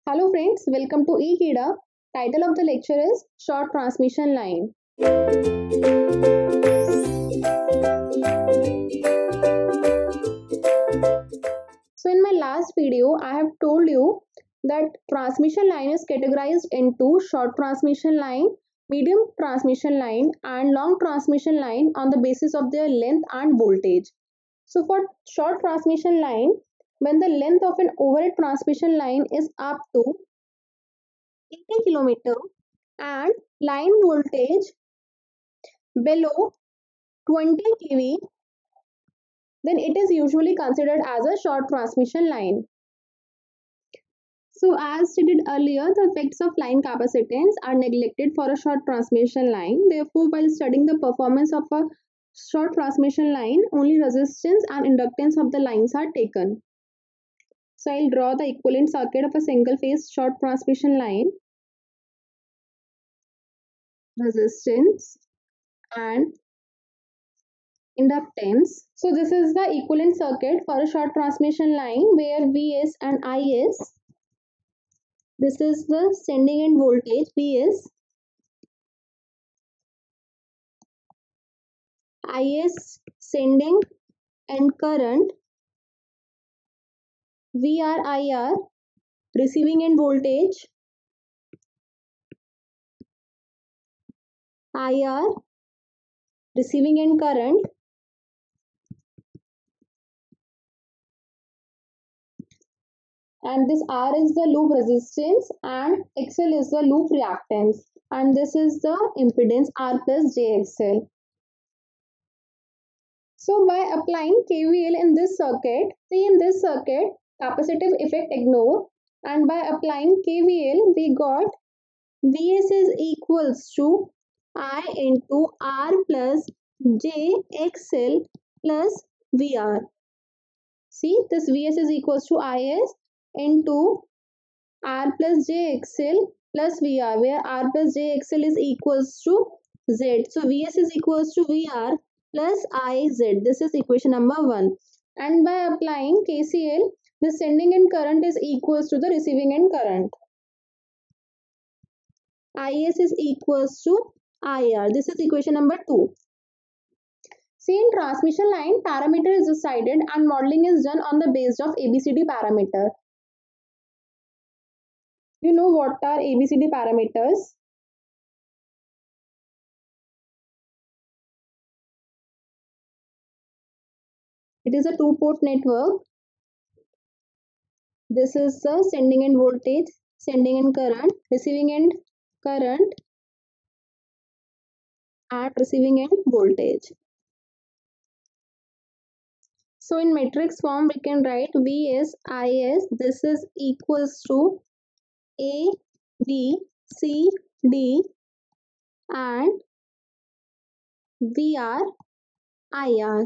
Hello friends, welcome to eKida. Title of the lecture is Short Transmission Line. So in my last video, I have told you that transmission line is categorized into short transmission line, medium transmission line and long transmission line on the basis of their length and voltage. So for short transmission line, when the length of an overhead transmission line is up to 80 km and line voltage below 20 kV, then it is usually considered as a short transmission line. So as stated earlier, the effects of line capacitance are neglected for a short transmission line. Therefore, while studying the performance of a short transmission line, only resistance and inductance of the lines are taken. So I'll draw the equivalent circuit of a single phase short transmission line. Resistance and inductance. So this is the equivalent circuit for a short transmission line where Vs and Is. This is the sending end voltage Vs. Is sending end current. Ir receiving end voltage. Ir receiving end current. And this R is the loop resistance and XL is the loop reactance. And this is the impedance R plus JXL. So by applying KVL in this circuit, see in this circuit, capacitive effect ignore, and by applying KVL, we got Vs is equals to I into R plus JXL plus VR. See, this Vs is equals to Is into R plus JXL plus VR, where R plus JXL is equals to Z. So Vs is equals to VR plus Iz. This is equation number 1. And by applying KCL, the sending end current is equals to the receiving end current. Is is equals to Ir. This is equation number 2. See, in transmission line, parameter is decided and modeling is done on the basis of ABCD parameter. You know what are ABCD parameters? It is a two-port network. This is the sending end voltage, sending end current, receiving end current, and receiving end voltage. So in matrix form, we can write Vs, Is. This is equals to A, B, C, D, and VR, IR.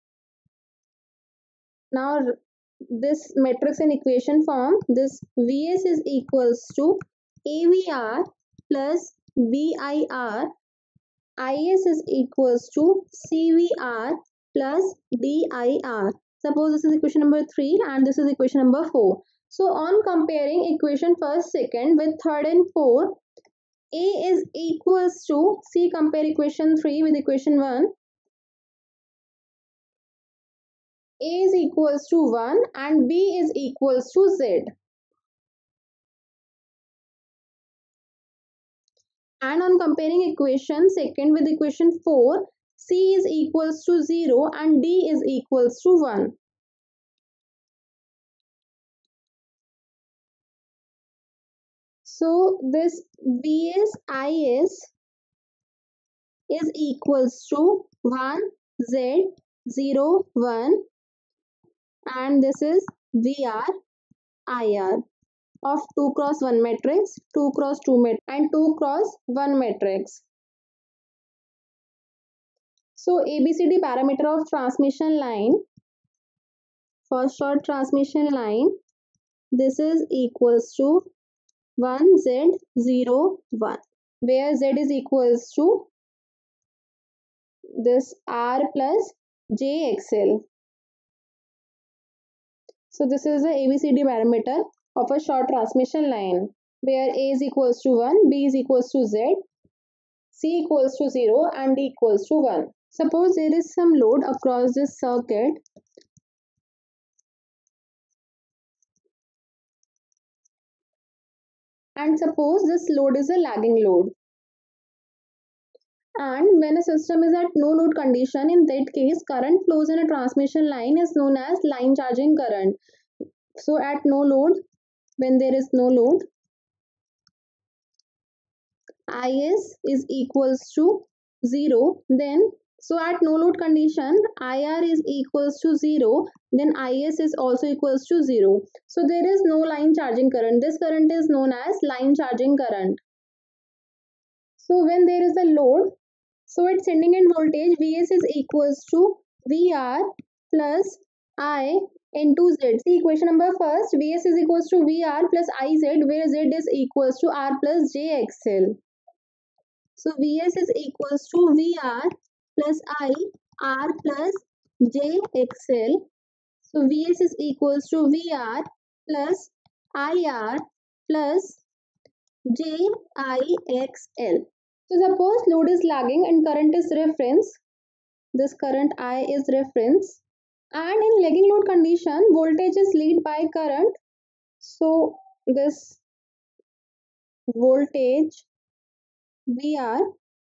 Now this matrix in equation form, this Vs is equals to AVR plus BIR. Is is equals to CVR plus DIR. Suppose this is equation number 3 and this is equation number 4. So on comparing equation first, second with third and fourth, A is equals to, see, compare equation 3 with equation 1. A is equals to 1 and B is equals to Z. And on comparing equation second with equation 4, C is equals to 0 and D is equals to 1. So this Vs is equals to 1 Z 0 1 and this is VR IR of 2 cross 1 matrix, 2 cross 2 matrix and 2 cross 1 matrix. So ABCD parameter of transmission line for short transmission line, this is equals to 1 Z 0 1, where Z is equals to this R plus JXL. So this is the ABCD parameter of a short transmission line where A is equals to 1, B is equals to Z, C equals to 0 and D equals to 1. Suppose there is some load across this circuit and suppose this load is a lagging load. And when a system is at no load condition, in that case, current flows in a transmission line is known as line charging current. So at no load, when there is no load, is equals to 0. Then, so at no load condition, IR is equals to 0. Then IS is also equals to 0. So there is no line charging current. This current is known as line charging current. So when there is a load, so its sending end voltage Vs is equals to VR plus I into Z. See equation number first, Vs is equals to VR plus IZ, where Z is equals to R plus JXL. So Vs is equals to VR plus I R plus JXL. So Vs is equals to VR plus IR plus JIXL. So suppose load is lagging and current is reference. This current I is reference. And in lagging load condition, voltage is lead by current. So this voltage VR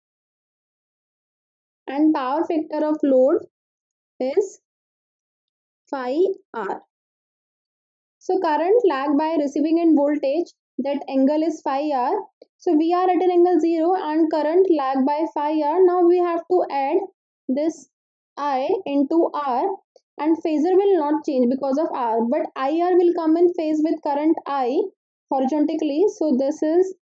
and power factor of load is phi R. So current lag by receiving end voltage, that angle is phi R. So we are at an angle 0 and current lag by phi R. Now we have to add this I into R, and phasor will not change because of R, but IR will come in phase with current I horizontally. So this is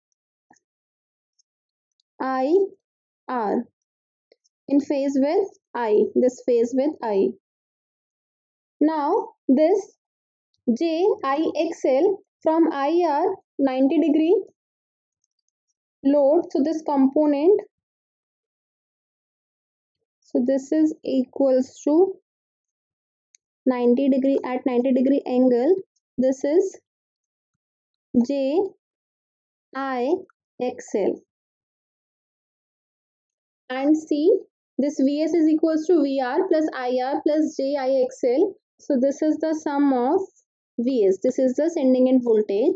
IR in phase with I, this phase with I. Now this JIXL from IR 90-degree load, so this component, so this is equals to 90-degree, at 90-degree angle, this is JIXL. And see, this Vs is equals to VR plus IR plus JIXL. So this is the sum of Vs. This is the sending end voltage.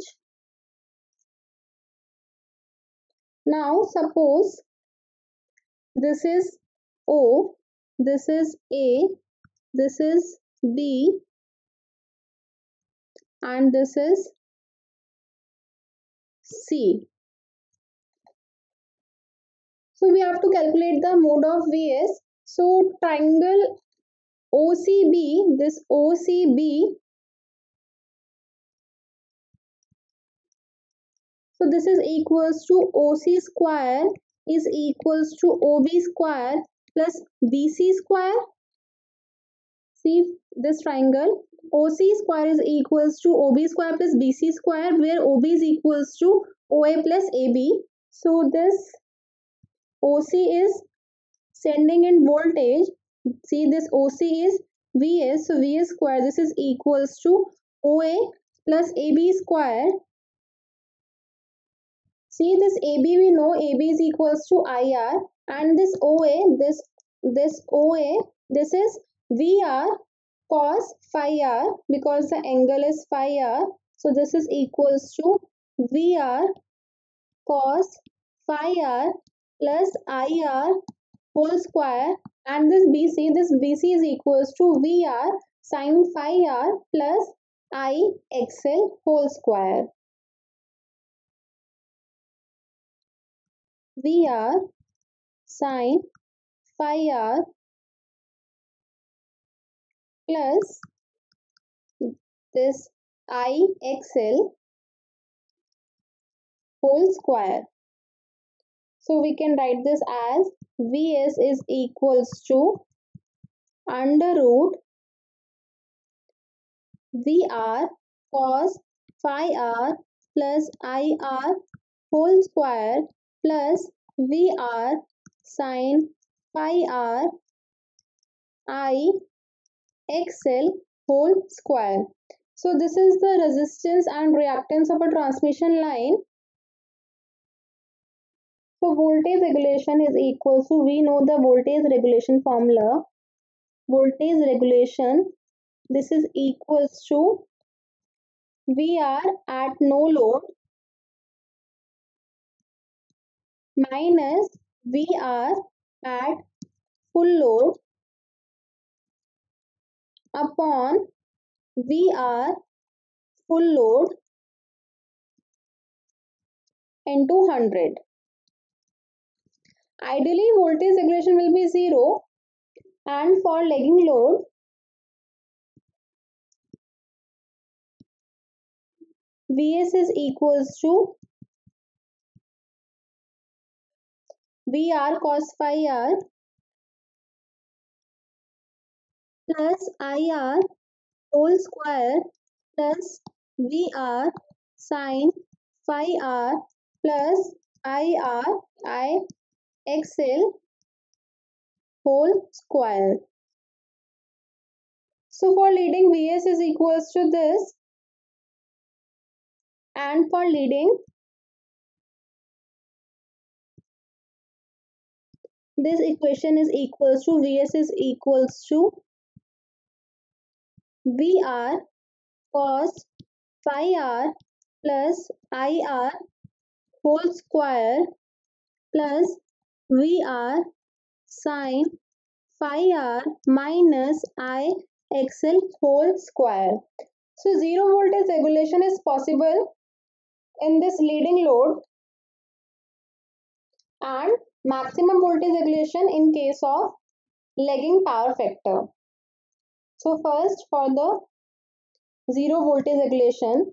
Now suppose this is O, this is A, this is B, and this is C. So we have to calculate the mode of Vs. So triangle OCB, this OCB, so this is equals to OC square is equals to OB square plus BC square. See this triangle, OC square is equals to OB square plus BC square, where OB is equals to OA plus AB. So this OC is sending in voltage. See this OC is Vs, so Vs square, this is equals to OA plus AB square. See this AB, we know AB is equals to IR, and this OA, this OA, this is VR cos phi R, because the angle is phi R. So this is equals to VR cos phi R plus IR whole square, and this BC is equals to VR sin phi R plus IXL whole square. VR sin phi R plus this IXL whole square. So we can write this as Vs is equals to under root VR cos phi R plus IR whole square plus VR sin phi R IXL whole square. So this is the resistance and reactance of a transmission line. So voltage regulation is equal to, we know the voltage regulation formula. Voltage regulation, this is equals to VR at no load minus VR at full load upon VR full load into 100. Ideally, voltage regulation will be 0, and for lagging load, Vs is equals to VR cos phi r plus IR whole square plus VR sin phi r plus IR IXL whole square. So for leading, Vs is equals to this, and for leading, this equation is equals to Vs is equals to VR cos phi r plus IR whole square plus VR sin phi r minus IXL whole square. So zero voltage regulation is possible in this leading load, and maximum voltage regulation in case of lagging power factor. So first, for the zero voltage regulation,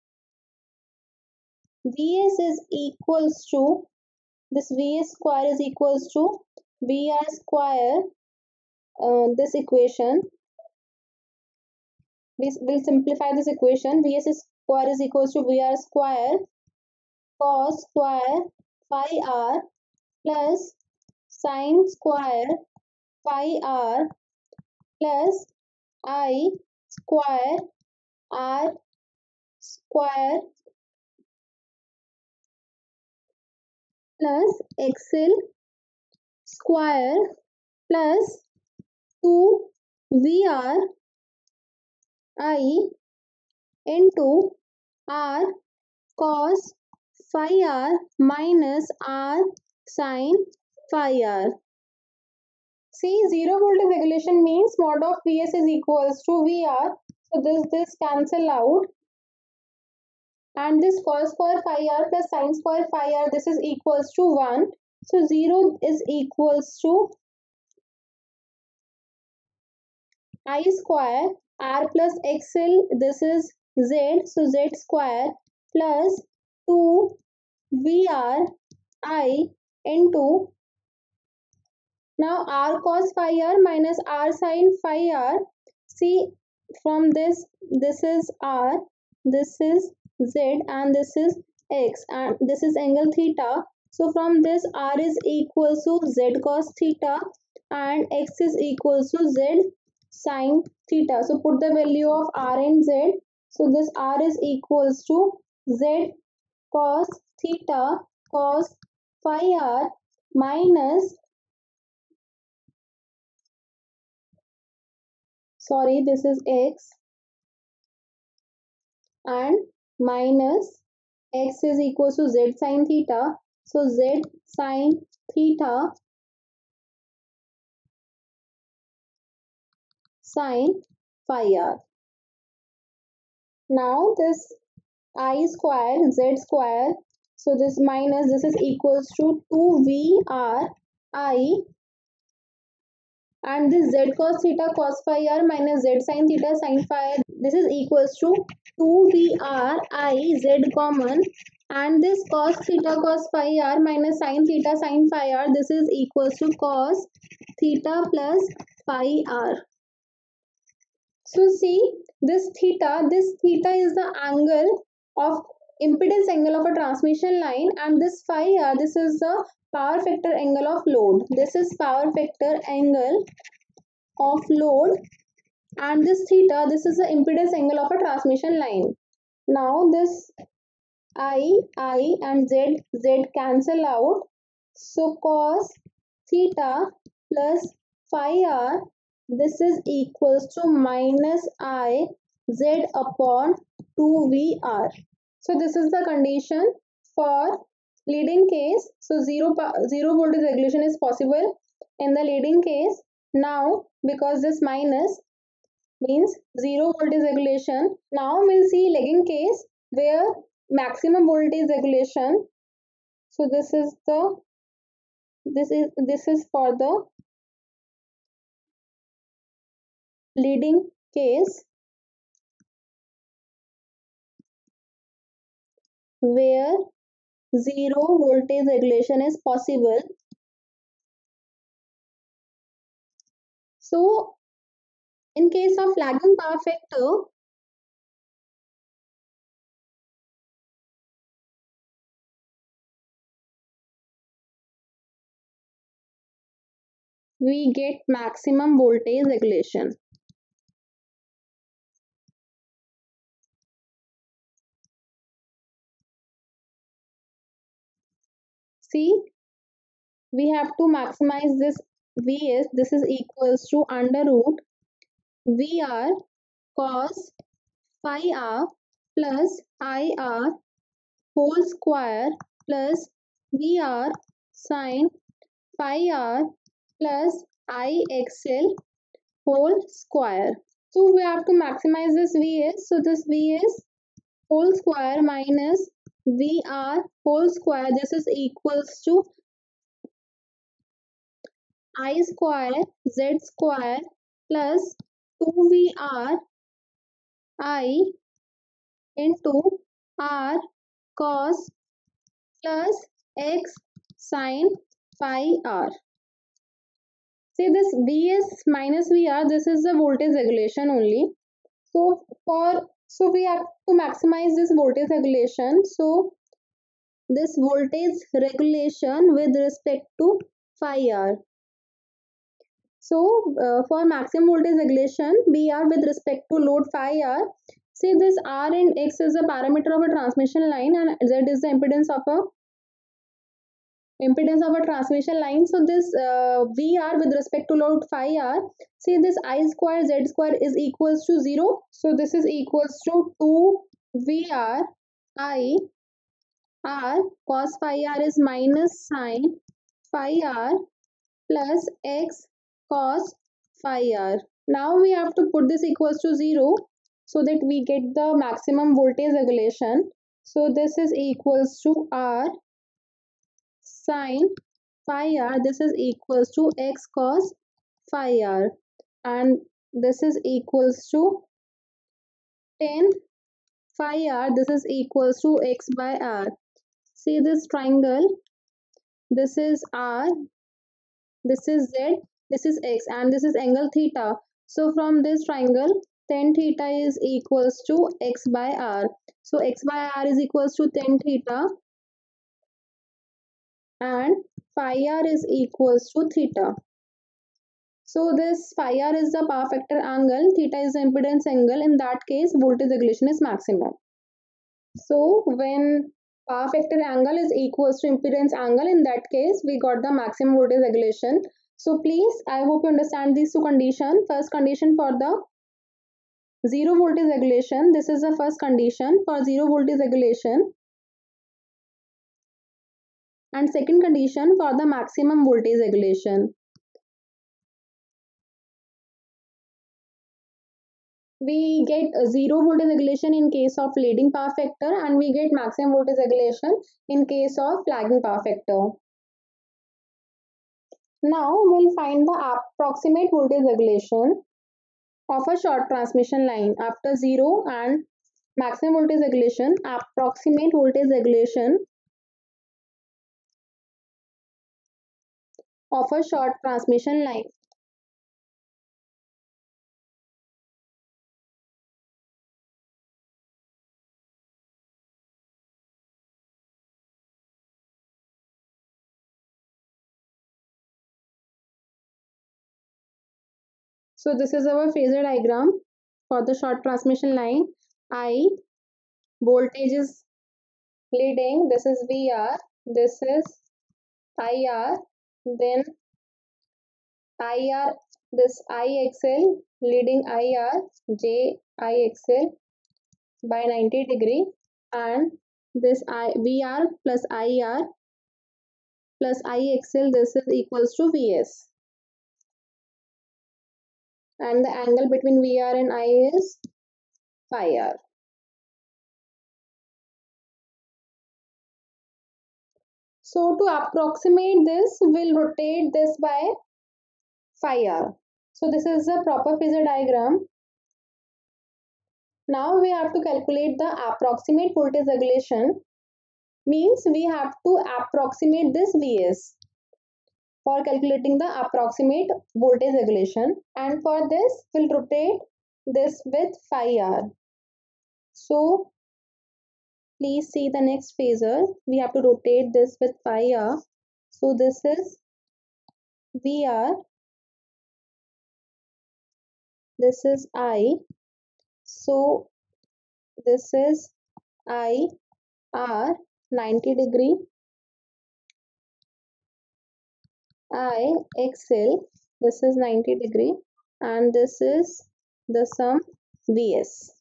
Vs is equals to, this Vs square is equals to VR square, this equation, we will simplify this equation. Vs square is equals to VR square cos square phi r plus sin square phi r plus I square r square plus XL square plus 2 VR I into r cos phi r minus r sin phi r. See, zero voltage regulation means mod of Vs is equals to VR. So this cancel out, and this cos square phi r plus sin square phi r, this is equals to 1. So 0 is equals to I square r plus XL, this is Z, so Z square plus 2 VR I into, now r cos phi r minus r sin phi r. See, from this is r, this is Z, and this is x, and this is angle theta. So from this, r is equals to Z cos theta and x is equals to Z sin theta. So put the value of r and z. So this r is equals to Z cos theta cos phi r minus, sorry, this is x, and minus x is equals to Z sin theta. So Z sin theta sin phi r. Now this I square Z square, so this minus, this is equals to 2VR I, and this Z cos theta cos phi r minus Z sin theta sin phi r, this is equals to 2VR I Z common, and this cos theta cos phi r minus sin theta sin phi r, this is equals to cos theta plus phi r. So see, this theta is the angle of impedance angle of a transmission line, and this phi r, this is the power factor angle of load. This is power factor angle of load and this theta, this is the impedance angle of a transmission line. Now this I and Z cancel out. So cos theta plus phi r, this is equals to minus I Z upon 2VR. So this is the condition for leading case. So zero voltage regulation is possible in the leading case. Now because this minus means zero voltage regulation. Now we'll see lagging case where maximum voltage regulation. So this is for the leading case where zero voltage regulation is possible. So in case of lagging power factor, we get maximum voltage regulation. See, we have to maximize this Vs. This is equals to under root Vr cos phi r plus Ir whole square plus Vr sin phi r plus Ixl whole square. So we have to maximize this Vs. So this Vs whole square minus Vr whole square, this is equals to I square Z square plus 2VR I into R cos plus X sin phi R. See this Vs minus Vr, this is the voltage regulation only. So we have to maximize this voltage regulation. So this voltage regulation with respect to phi R. So for maximum voltage regulation, BR with respect to load phi R. See this R and X is a parameter of a transmission line and Z is the impedance of a transmission line. So this VR with respect to load phi R. See this I square Z square is equals to 0. So this is equals to 2 VR I R cos phi R is minus sine phi R plus X cos phi R. Now we have to put this equals to 0 so that we get the maximum voltage regulation. So this is equals to R sine phi R. This is equals to X cos phi R. And this is equals to 10 phi R. This is equals to X by R. See this triangle. This is R. This is Z, this is X, and this is angle theta. So from this triangle, tan theta is equals to X by R. So X by R is equals to tan theta and phi R is equals to theta. So this phi R is the power factor angle, theta is the impedance angle. In that case, voltage regulation is maximum. So when power factor angle is equals to impedance angle, in that case we got the maximum voltage regulation. So please, I hope you understand these two conditions. First condition for the zero voltage regulation, this is the first condition for zero voltage regulation, and second condition for the maximum voltage regulation. We get a zero voltage regulation in case of leading power factor and we get maximum voltage regulation in case of lagging power factor. Now we'll find the approximate voltage regulation of a short transmission line after zero and maximum voltage regulation, approximate voltage regulation of a short transmission line. So this is our phasor diagram for the short transmission line. I, voltage is leading, this is VR, this is IR, then IR, this IXL leading IR, JIXL by 90 degree, and this VR plus IR plus IXL, this is equals to VS, and the angle between VR and I is phi r. So to approximate this, we'll rotate this by phi r. So this is the proper phasor diagram. Now we have to calculate the approximate voltage regulation, means we have to approximate this Vs for calculating the approximate voltage regulation, and for this we'll rotate this with phi r. So please see the next phasor. We have to rotate this with phi r. So this is VR, this is I. So this is I R 90 degree, I XL, this is 90 degree, and this is the sum Vs.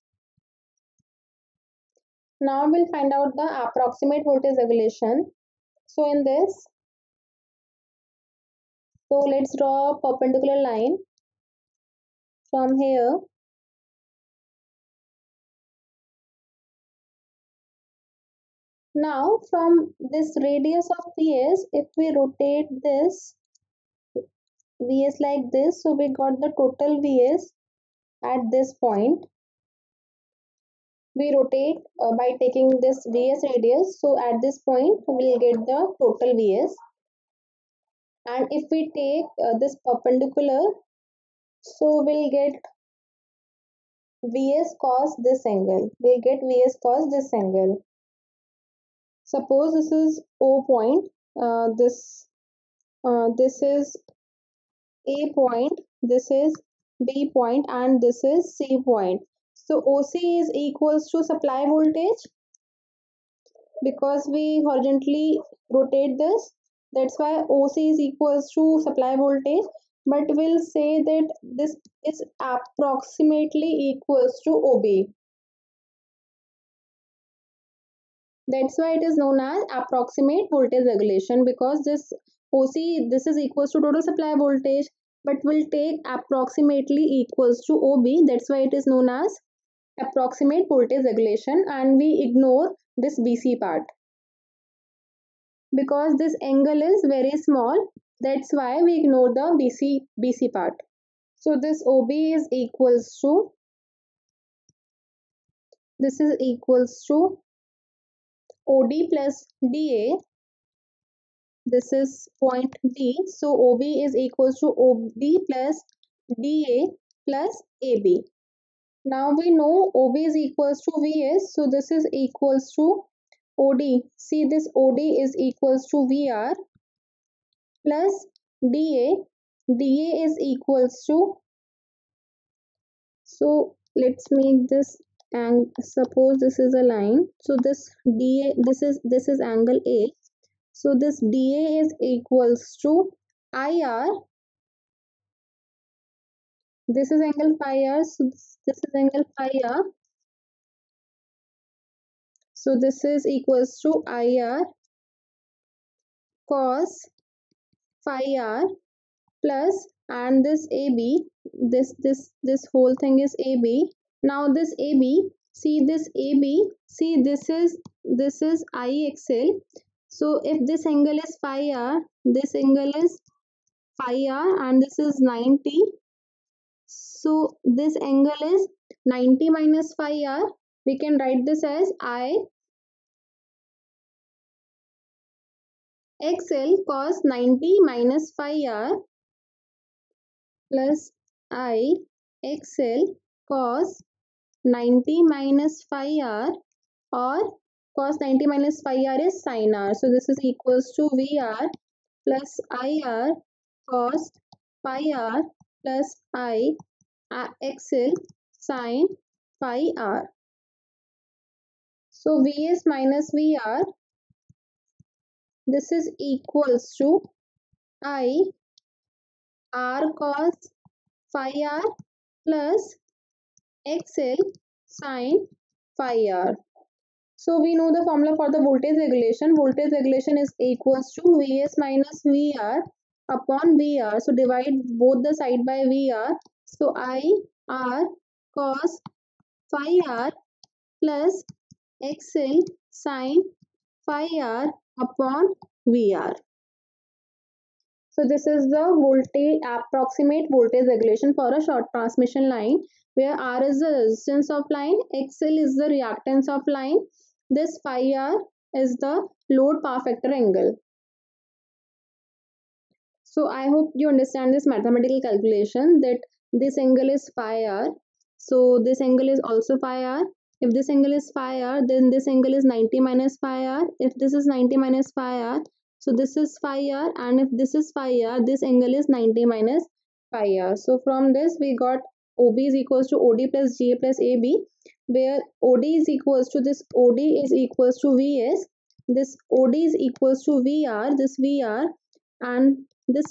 Now we'll find out the approximate voltage regulation. So in this, so let's draw a perpendicular line from here. Now from this radius of Vs, if we rotate this Vs like this, so we got the total Vs at this point. We rotate by taking this Vs radius, so at this point we'll get the total Vs, and if we take this perpendicular, so we'll get Vs cos this angle, we'll get Vs cos this angle. Suppose this is O point, this is A point, this is B point, and this is C point. So OC is equals to supply voltage, because we horizontally rotate this, that's why OC is equals to supply voltage, but we'll say that this is approximately equals to OB. That's why it is known as approximate voltage regulation, because this OC, this is equals to total supply voltage, but will take approximately equals to OB. That's why it is known as approximate voltage regulation, and we ignore this BC part because this angle is very small. That's why we ignore the BC part. So this OB is equals to, this is equals to OD plus DA. This is point D. So OB is equals to OB plus DA plus AB. Now we know OB is equals to VS. So this is equals to OD. See, this OD is equals to VR plus DA. DA is equals to, so let's make this, and suppose this is a line. So this DA, this is angle A. So this DA is equals to IR. This is angle phi r. So this is angle phi r. So this is equals to IR cos phi r plus, and this AB, this whole thing is AB. Now this AB, see this AB, see this is IXL. So if this angle is phi r, this angle is phi r, and this is 90. So this angle is 90 minus phi r. We can write this as I XL cos 90 minus phi r plus I XL cos 90 minus phi r, or cos 90 minus phi r is sin r. So this is equals to VR plus IR cos phi r plus I XL sine phi r. So Vs minus Vr, this is equals to I r cos phi r plus XL sine phi r. So we know the formula for the voltage regulation. Voltage regulation is equals to Vs minus Vr upon Vr. So divide both the side by Vr. So I r cos phi r plus XL sine phi r upon Vr. So this is the voltage approximate voltage regulation for a short transmission line, where R is the resistance of line, XL is the reactance of line, this phi R is the load power factor angle. So I hope you understand this mathematical calculation, that this angle is phi r. So this angle is also phi r. If this angle is phi r, then this angle is 90 minus phi r. If this is 90 minus phi r, so this is phi r. And if this is phi r, this angle is 90 minus phi r. So from this we got OB is equals to OD plus GA plus AB, where OD is equals to this OD is equals to VS. This OD is equals to VR, this VR, and this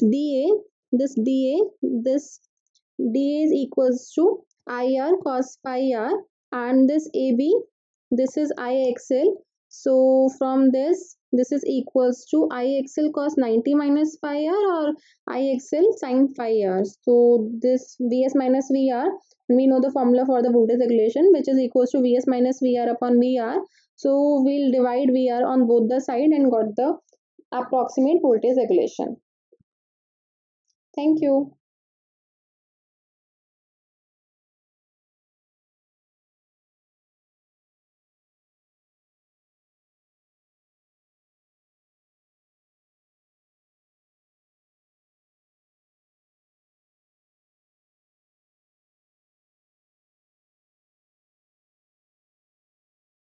this DA is equals to IR cos phi R, and this AB, this is IXL. So from this is equals to IXL cos 90 minus phi R or IXL sin phi R. So this Vs minus Vr, we know the formula for the voltage regulation, which is equals to Vs minus Vr upon Vr. So we'll divide Vr on both the side and got the approximate voltage regulation. Thank you.